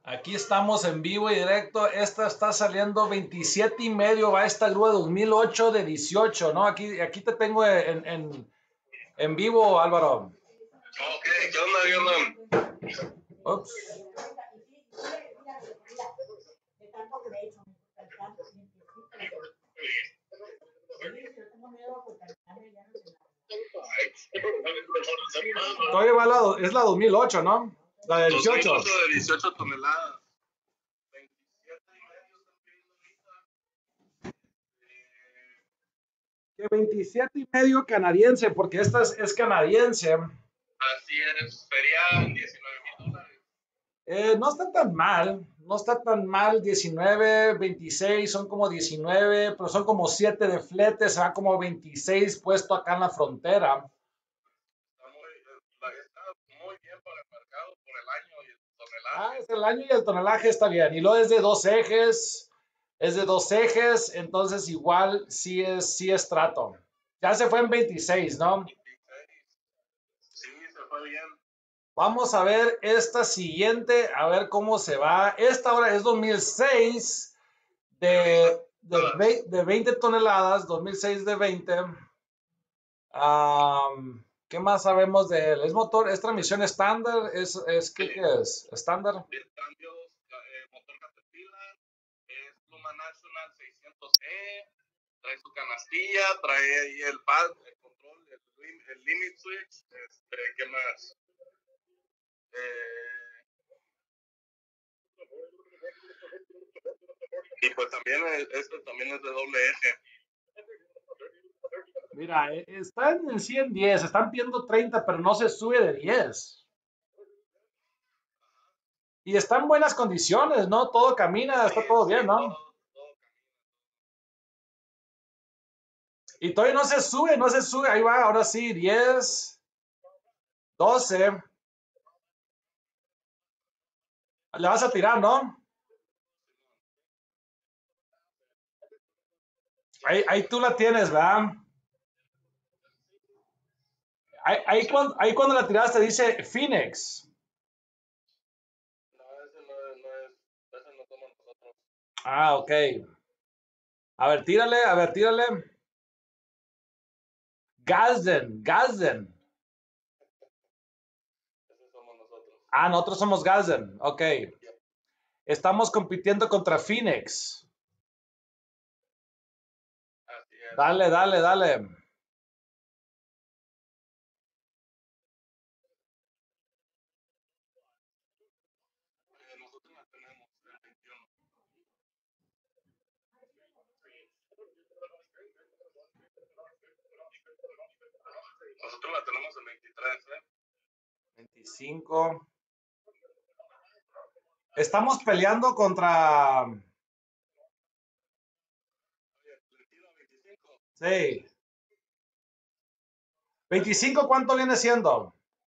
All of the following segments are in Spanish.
Aquí estamos en vivo y directo. Esta está saliendo 27.5. Va esta grúa 2008 de 18, ¿no? Aquí te tengo en vivo, Álvaro. Ok, ¿qué onda, Germán? Ups. Todavía va es la 2008, ¿no? La de 18. 2008 de 18 toneladas. 27.5 canadiense, porque esta es canadiense. Así es, serían $19,000. No está tan mal, no está tan mal. 19, 26, son como 19, pero son como 7 de flete, se va como 26 puesto acá en la frontera. Está muy bien para el mercado por el año y el tonelaje. Es el año y el tonelaje está bien. Y lo es de dos ejes, entonces igual sí es trato. Ya se fue en 26, ¿no? 26. Sí, se fue bien. Vamos a ver esta siguiente, a ver cómo se va. Esta ahora es 2006 de 20 toneladas, 2006 de 20. ¿Qué más sabemos de él? ¿Es motor, es transmisión estándar? ¿Qué es? ¿Estándar? Cambios, motor Caterpillar, es Luma National 600E, trae su canastilla, trae ahí el pad, el control, el limit switch, ¿qué más? Y pues también este también es de doble eje. Mira, están en 110, están pidiendo 30, pero no se sube de 10. Y está en buenas condiciones, ¿no? Todo camina, está todo bien, ¿no? Y todavía no se sube, no se sube. Ahí va, ahora sí, 10, 12. Le vas a tirar, ¿no? Ahí tú la tienes, ¿verdad? Ahí cuando la tiraste dice Phoenix. No, ese no toma nosotros. Ok. A ver, tírale. Gazden. Ese somos nosotros. Nosotros somos Gazden. Ok. Estamos compitiendo contra Phoenix. Así es. Dale. Nosotros la tenemos el 21. Nosotros la tenemos el 23, 25. Estamos peleando contra... Sí. 25, ¿cuánto viene siendo?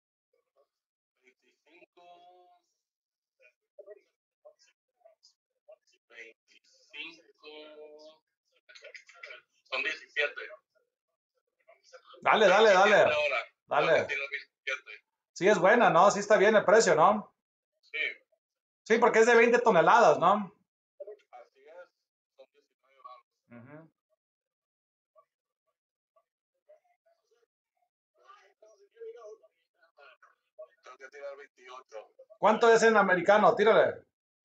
25 son 17. Dale. Ahora. Sí es buena, ¿no? Sí está bien el precio, ¿no? Sí. Sí, porque es de 20 toneladas, ¿no? Así es. Son 19 baros. Tengo que tirar 28. ¿Cuánto es en americano? Tírale.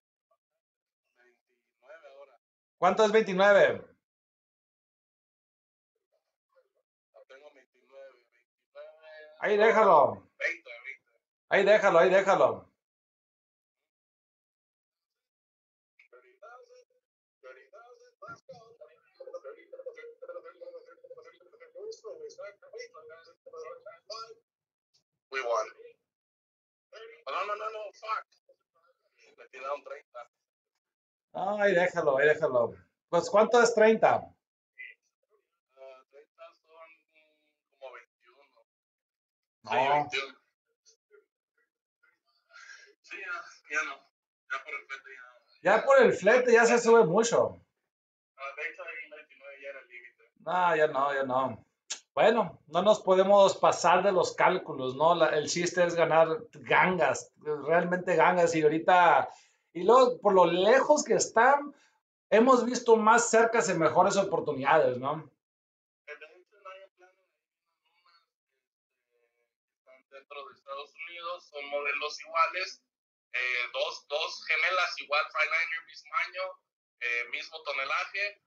29 ahora. ¿Cuánto es 29? La tengo 29. Ahí déjalo. 20. Ahí déjalo. We won. No, fuck. Le tiraron 30. Ahí déjalo. Pues, ¿cuánto es 30? 30 son como 21. No. Sí, 21. Sí, ya no. Ya por el flete ya. Ya por el flete ya se sube mucho. A 20 y 29 ya era el límite. No, ya no. Bueno, no nos podemos pasar de los cálculos, ¿no? El chiste es ganar gangas, realmente gangas. Y ahorita Y luego, por lo lejos que están, hemos visto más cercas y mejores oportunidades, ¿no? Están dentro de Estados Unidos, son modelos iguales, dos gemelas igual, Freightliner mismo año, mismo tonelaje,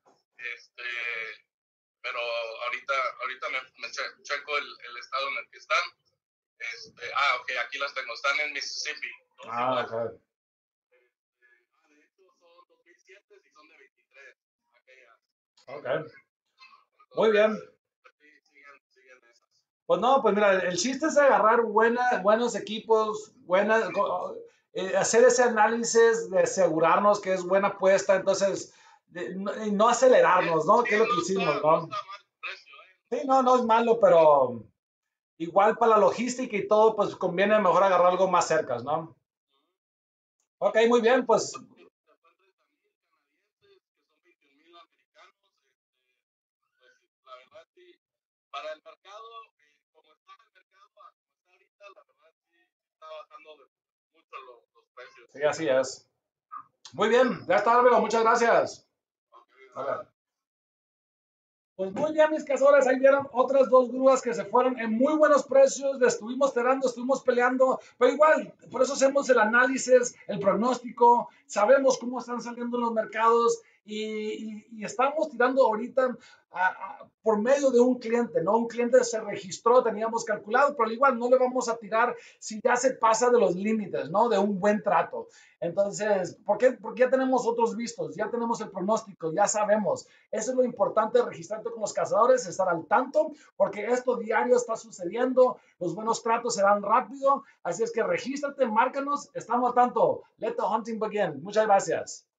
pero ahorita me checo el estado en el que están. Ok, aquí las tengo, están en Mississippi. Ah, ok. De hecho son 2007 y son de 23, aquellas. Ok. Muy bien. Sí, siguen esas. Pues no, pues mira, el chiste es agarrar buenos equipos, hacer ese análisis de asegurarnos que es buena apuesta, entonces, y no acelerarnos, ¿no? Sí, Que es lo que hicimos, no ¿no? está mal el precio, Sí, no, no es malo, pero igual para la logística y todo, pues conviene mejor agarrar algo más cerca, ¿no? Ok, muy bien, pues Después 30,000 canadienses, que son 21,000 americanos. Pues la verdad sí, para el mercado, como está el mercado, como está ahorita, la verdad sí está bajando mucho los precios. sí, así es. Muy bien, ya está, amigo, muchas gracias. Okay, Ok. Pues muy bien, mis cazadores, ahí vieron otras dos grúas que se fueron en muy buenos precios, le estuvimos tirando, estuvimos peleando, pero igual, por eso hacemos el análisis, el pronóstico, sabemos cómo están saliendo los mercados y estamos tirando ahorita por medio de un cliente, ¿no? Un cliente se registró, teníamos calculado, pero igual no le vamos a tirar si ya se pasa de los límites, ¿no? De un buen trato. Entonces, ¿por qué? Porque ya tenemos otros vistos, ya tenemos el pronóstico, ya sabemos. Eso es lo importante de registrarte con los cazadores, estar al tanto, porque esto diario está sucediendo, los buenos tratos se dan rápido, así es que regístrate, márcanos, estamos al tanto. Let the hunting begin. Muchas gracias.